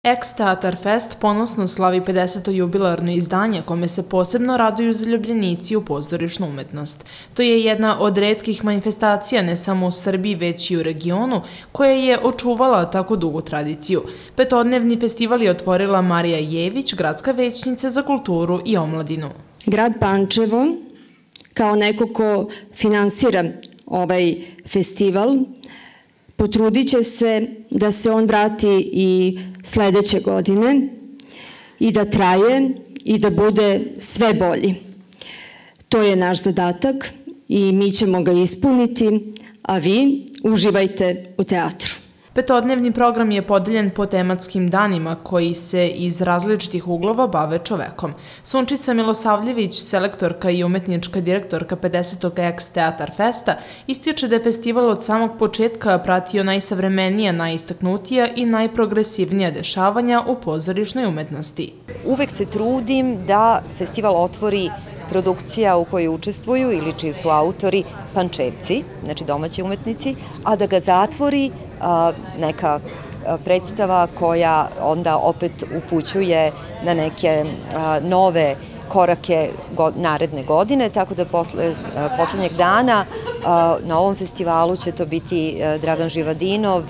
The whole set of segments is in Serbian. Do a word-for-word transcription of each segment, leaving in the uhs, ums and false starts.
Ex-Teatar Fest ponosno slavi pedeseto jubilarno izdanje kome se posebno raduju zaljubljenici u pozorišnu umetnost. To je jedna od retkih manifestacija ne samo u Srbiji već i u regionu koja je očuvala tako dugu tradiciju. Petodnevni festival je otvorila Marija Jević, gradska većnica za kulturu i omladinu. Grad Pančevo, kao neko ko finansira ovaj festival, potrudit će se da se on vrati i sledeće godine i da traje i da bude sve bolji. To je naš zadatak i mi ćemo ga ispuniti, a vi uživajte u teatru. Petodnevni program je podeljen po tematskim danima koji se iz različitih uglova bave čovekom. Sunčica Milosavljević, selektorka i umetnička direktorka pedesetog Ex-Teatar Festa, ističe da je festival od samog početka pratio najsavremenija, najistaknutija i najprogresivnija dešavanja u pozorišnoj umetnosti. Uvek se trudim da festival otvori produkcija u kojoj učestvuju ili čiji su autori Pančevci, znači domaći umetnici, a da ga zatvori neka predstava koja onda opet upućuje na neke nove korake naredne godine, tako da poslednjeg dana na ovom festivalu će to biti Dragan Živadinov,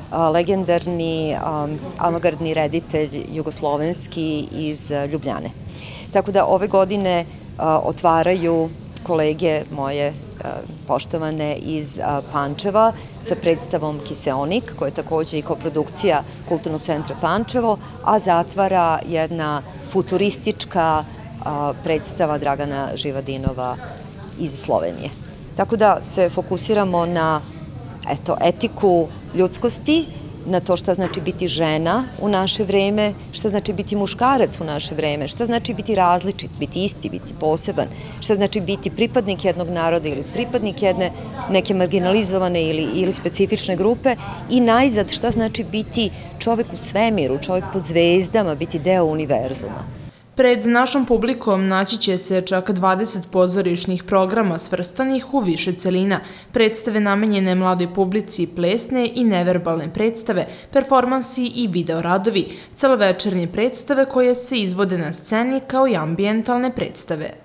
legendarni avangardni reditelj jugoslovenski iz Ljubljane. Tako da ove godine otvaraju kolege moje poštovane iz Pančeva sa predstavom Kiseonik, koja je takođe i koprodukcija Kulturnog centra Pančevo, a zatvara jedna futuristička predstava Dragana Živadinova iz Slovenije. Tako da se fokusiramo na etiku ljudskosti, na to šta znači biti žena u naše vreme, šta znači biti muškarac u naše vreme, šta znači biti različit, biti isti, biti poseban, šta znači biti pripadnik jednog naroda ili pripadnik jedne neke marginalizovane ili, ili specifične grupe i najzad šta znači biti čovek u svemiru, čovek pod zvezdama, biti deo univerzuma. Pred našom publikom naći će se čak dvadeset pozorišnih programa svrstanih u više celina, predstave namenjene mladoj publici, plesne i neverbalne predstave, performansi i videoradovi, celovečernje predstave koje se izvode na sceni kao i ambijentalne predstave.